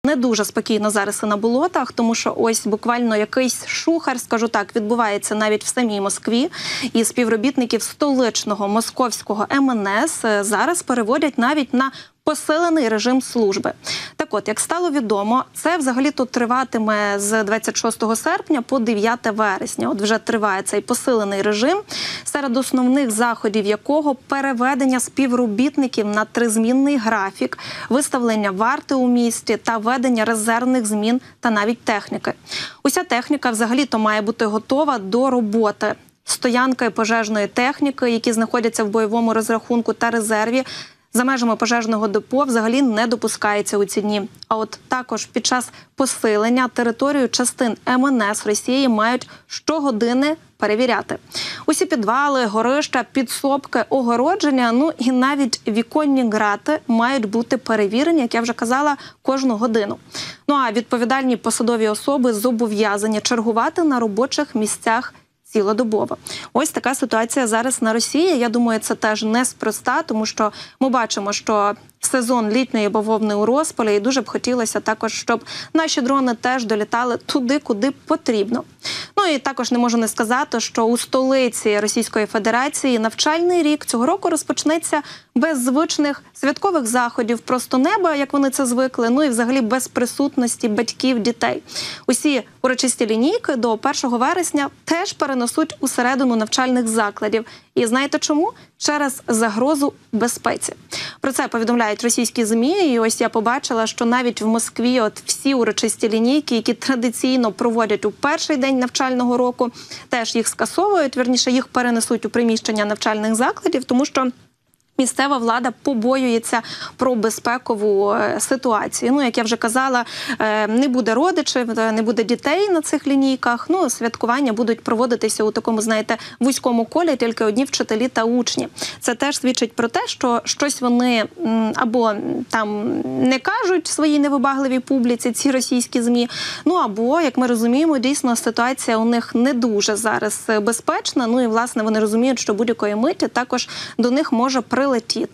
не дуже спокійно зараз і на болотах, тому що ось буквально якийсь шухер, скажу так, відбувається навіть в самій Москві. І співробітників столичного московського МНС зараз переводять навіть на посилений режим служби. Так от, як стало відомо, це взагалі-то триватиме з 26 серпня по 9 вересня. От вже триває цей посилений режим, серед основних заходів якого переведення співробітників на тризмінний графік, виставлення варти у місті та ведення резервних змін та навіть техніки. Уся техніка взагалі-то має бути готова до роботи. Стоянки пожежної техніки, які знаходяться в бойовому розрахунку та резерві, за межами пожежного депо взагалі не допускається у ці дні. А от також під час посилення територію частин МНС Росії мають щогодини перевіряти. Усі підвали, горища, підсобки, огородження, ну і навіть віконні грати мають бути перевірені, як я вже казала, кожну годину. Ну а відповідальні посадові особи зобов'язані чергувати на робочих місцях цілодобово. Ось така ситуація зараз на Росії. Я думаю, це теж неспроста, тому що ми бачимо, що сезон літньої бавовни у розпалі, і дуже б хотілося також, щоб наші дрони теж долітали туди, куди потрібно. Ну і також не можу не сказати, що у столиці Російської Федерації навчальний рік цього року розпочнеться без звичних святкових заходів, просто неба, як вони це звикли, ну і взагалі без присутності батьків, дітей. Усі урочисті лінійки до 1 вересня теж перенесуть у середину навчальних закладів. І знаєте чому? Через загрозу безпеці. Про це повідомляють російські ЗМІ, і ось я побачила, що навіть в Москві от всі урочисті лінійки, які традиційно проводять у перший день навчального року, теж їх скасовують, вірніше їх перенесуть у приміщення навчальних закладів, тому що місцева влада побоюється про безпекову ситуацію. Ну, як я вже казала, не буде родичів, не буде дітей на цих лінійках. Ну, святкування будуть проводитися у такому, знаєте, вузькому колі, тільки одні вчителі та учні. Це теж свідчить про те, що щось вони або там не кажуть своїй невибагливій публіці, ці російські ЗМІ, ну або, як ми розуміємо, дійсно ситуація у них не дуже зараз безпечна. Ну і, власне, вони розуміють, що будь-якої миті також до них може прилетіти.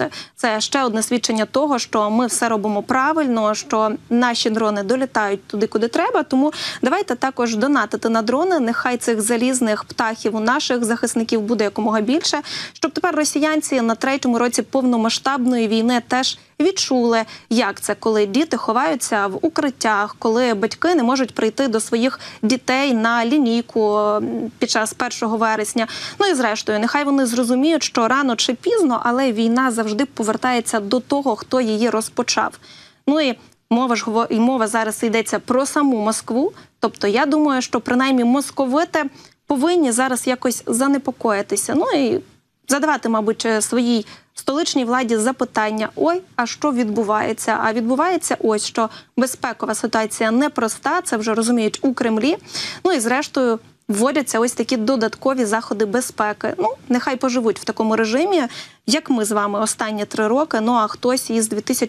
Це ще одне свідчення того, що ми все робимо правильно, що наші дрони долітають туди, куди треба. Тому давайте також донатити на дрони, нехай цих залізних птахів у наших захисників буде якомога більше, щоб тепер росіянці на 3-му році повномасштабної війни теж відчули, як це, коли діти ховаються в укриттях, коли батьки не можуть прийти до своїх дітей на лінійку під час 1 вересня. Ну і зрештою, нехай вони зрозуміють, що рано чи пізно, але війна завжди повертається до того, хто її розпочав. Ну і мова зараз йдеться про саму Москву. Тобто я думаю, що принаймні московити повинні зараз якось занепокоїтися. Ну і задавати, мабуть, своїй столичній владі запитання: ой, а що відбувається? А відбувається ось, що безпекова ситуація непроста, це вже розуміють у Кремлі. Ну і зрештою вводяться ось такі додаткові заходи безпеки. Ну, нехай поживуть в такому режимі, як ми з вами останні 3 роки, ну а хтось із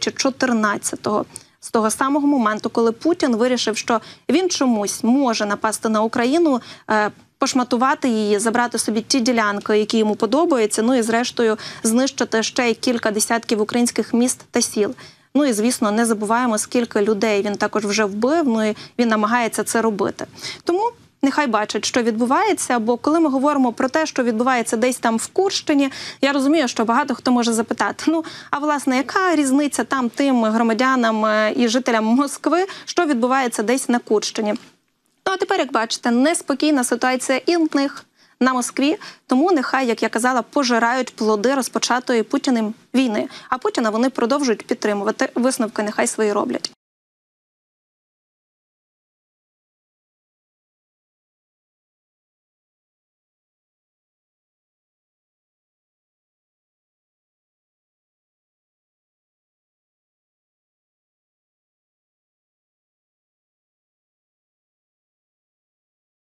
2014-го. З того самого моменту, коли Путін вирішив, що він чомусь може напасти на Україну, пошматувати її, забрати собі ті ділянки, які йому подобаються, ну і зрештою знищити ще й кілька десятків українських міст та сіл. Ну і, звісно, не забуваємо, скільки людей він також вже вбив, ну і він намагається це робити. Тому нехай бачать, що відбувається, бо коли ми говоримо про те, що відбувається десь там в Курщині, я розумію, що багато хто може запитати, ну, а власне, яка різниця там тим громадянам і жителям Москви, що відбувається десь на Курщині? Ну, а тепер, як бачите, неспокійна ситуація і в них на Москві, тому нехай, як я казала, пожирають плоди розпочатої Путіним війни, а Путіна вони продовжують підтримувати, висновки нехай свої роблять.